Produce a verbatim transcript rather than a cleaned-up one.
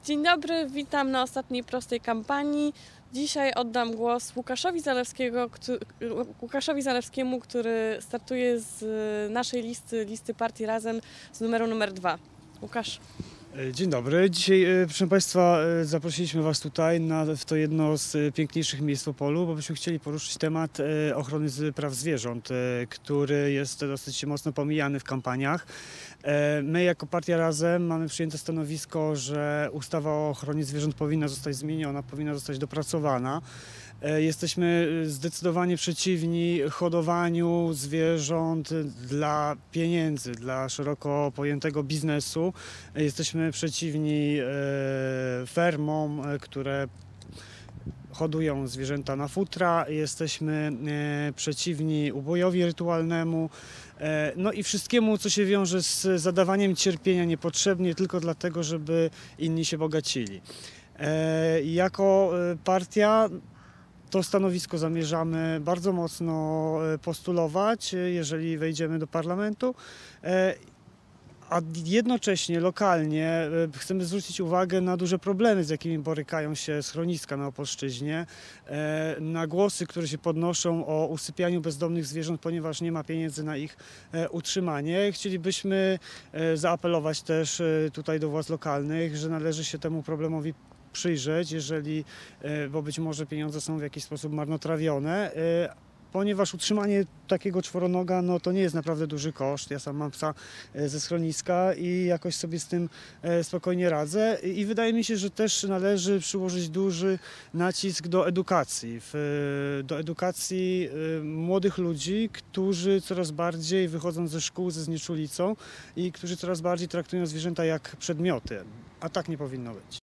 Dzień dobry, witam na ostatniej prostej kampanii. Dzisiaj oddam głos Łukaszowi Zalewskiego, który, Łukaszowi Zalewskiemu, który startuje z naszej listy, listy partii Razem z numeru numer dwa. Łukasz. Dzień dobry. Dzisiaj, proszę Państwa, zaprosiliśmy Was tutaj na, w to jedno z piękniejszych miejsc w Opolu, bo byśmy chcieli poruszyć temat ochrony praw zwierząt, który jest dosyć mocno pomijany w kampaniach. My jako Partia Razem mamy przyjęte stanowisko, że ustawa o ochronie zwierząt powinna zostać zmieniona, powinna zostać dopracowana. Jesteśmy zdecydowanie przeciwni hodowaniu zwierząt dla pieniędzy, dla szeroko pojętego biznesu. Jesteśmy przeciwni fermom, które hodują zwierzęta na futra. Jesteśmy przeciwni ubojowi rytualnemu. No i wszystkiemu, co się wiąże z zadawaniem cierpienia niepotrzebnie tylko dlatego, żeby inni się bogacili. Jako partia to stanowisko zamierzamy bardzo mocno postulować, jeżeli wejdziemy do parlamentu, a jednocześnie lokalnie chcemy zwrócić uwagę na duże problemy, z jakimi borykają się schroniska na Opolszczyźnie, na głosy, które się podnoszą o usypianiu bezdomnych zwierząt, ponieważ nie ma pieniędzy na ich utrzymanie. Chcielibyśmy zaapelować też tutaj do władz lokalnych, że należy się temu problemowi przyjrzeć, jeżeli, bo być może pieniądze są w jakiś sposób marnotrawione, ponieważ utrzymanie takiego czworonoga no, to nie jest naprawdę duży koszt. Ja sam mam psa ze schroniska i jakoś sobie z tym spokojnie radzę. I wydaje mi się, że też należy przyłożyć duży nacisk do edukacji, do edukacji młodych ludzi, którzy coraz bardziej wychodzą ze szkół ze znieczulicą i którzy coraz bardziej traktują zwierzęta jak przedmioty, a tak nie powinno być.